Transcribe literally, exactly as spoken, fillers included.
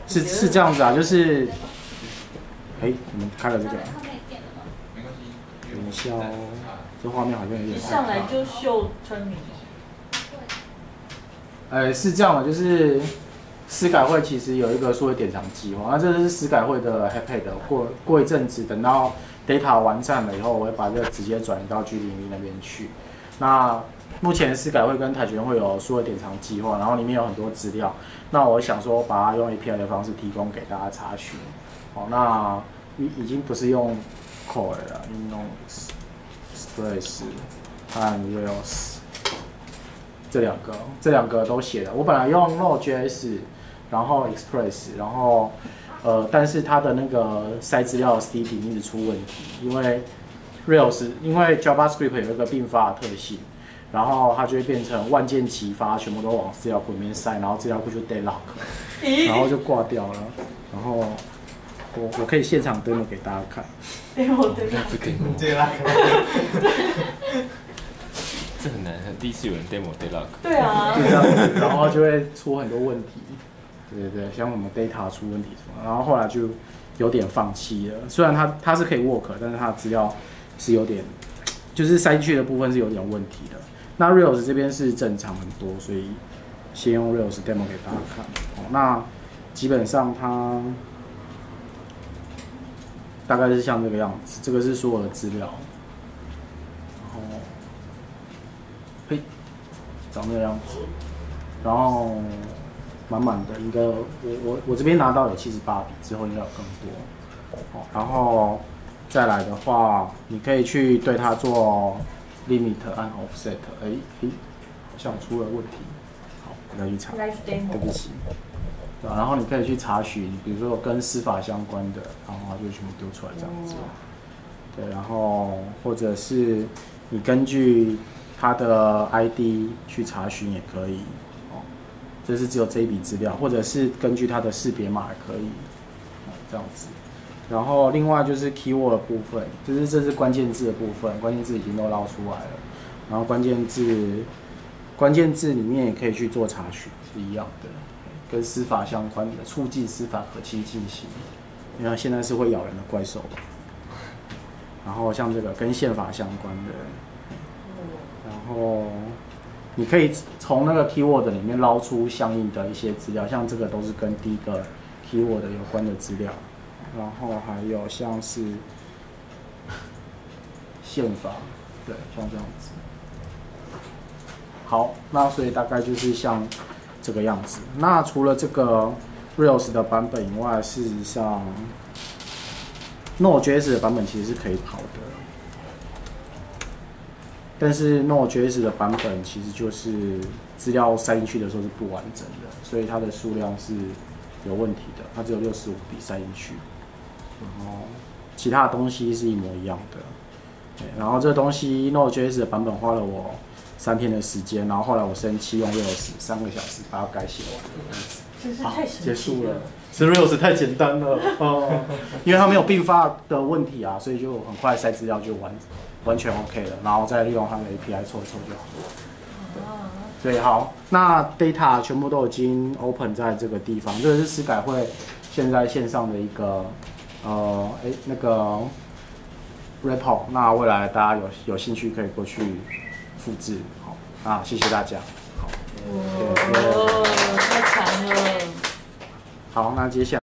是是这样子啊，就是，哎，我们开了这个，等一下哦，这画面好像有点。 一上来就秀村民。 呃，是这样的，就是司改会其实有一个数位典藏计划，那这是司改会的 iPad， 过过一阵子等到 data 完善了以后，我会把这个直接转移到 G 零一那边去。那目前司改会跟台学会有数位典藏计划，然后里面有很多资料。那我想说，把它用 A P I 的方式提供给大家查询。好，那已已经不是用 Core 了，用 Express 和 Rails 这两个，这两个都写了。我本来用 Node.js， 然后 Express， 然后呃，但是它的那个塞资料的 C 品一直出问题，因为 Rails 因为 JavaScript 有一个并发的特性。然后它就会变成万箭齐发，全部都往资料库里面塞，然后资料库就 deadlock， 然后就挂掉了。然后我我可以现场 demo 给大家看。 demo demo deadlock， 这很难，第一次有人 demo deadlock。 对啊。 就这样子，然后就会出很多问题。对对对，像什么 data 出问题什么，然后后来就有点放弃了。虽然它它是可以 work， 但是它的资料是有点，就是塞进去的部分是有点问题的。那 Rails 这边是正常很多，所以先用 Rails demo 给大家看。哦，那基本上它大概是像这个样子，这个是所有的资料，然后嘿，长这个样子，然后满满的，应该我我我这边拿到有七十八笔，之后应该有更多。哦，然后再来的话，你可以去对它做。limit 和 offset， 哎哎，好像出了问题。好，我再去查。对不起。对吧？然后你可以去查询，比如说跟司法相关的，然后它就全部丢出来这样子。对，然后或者是你根据它的 I D 去查询也可以。哦，这是只有这一笔资料，或者是根据它的识别码也可以。哦，这样子。然后另外就是 keyword 的部分，就是这是关键字的部分，关键字已经都捞出来了。然后关键字，关键字里面也可以去做查询，是一样的，跟司法相关的，促进司法可亲进行。因为现在是会咬人的怪兽。然后像这个跟宪法相关的，然后你可以从那个 keyword 里面捞出相应的一些资料，像这个都是跟第一个 keyword 有关的资料。然后还有像是宪法，对，像这样子。好，那所以大概就是像这个样子。那除了这个 Rails 的版本以外，事实上 Node.js 的版本其实是可以跑的，但是 Node.js 的版本其实就是资料塞进去的时候是不完整的，所以它的数量是有问题的，它只有六十五笔塞进去。然后其他的东西是一模一样的，对。然后这个东西 Node.js 的版本花了我三天的时间，然后后来我生气用 Rails 三个小时把它改写完， 真是太神奇了。 结束了。是 Rails 太简单了哦，因为它没有并发的问题啊，所以就很快塞资料就完完全 OK 了，然后再利用它的 A P I 凑一凑就好了。对，好，那 data 全部都已经 open 在这个地方，这个是司改会现在线上的一个。呃，哎，那个 repo， 那未来大家有有兴趣可以过去复制，好，啊，谢谢大家，好， 哦，太强了， 好，那接下来。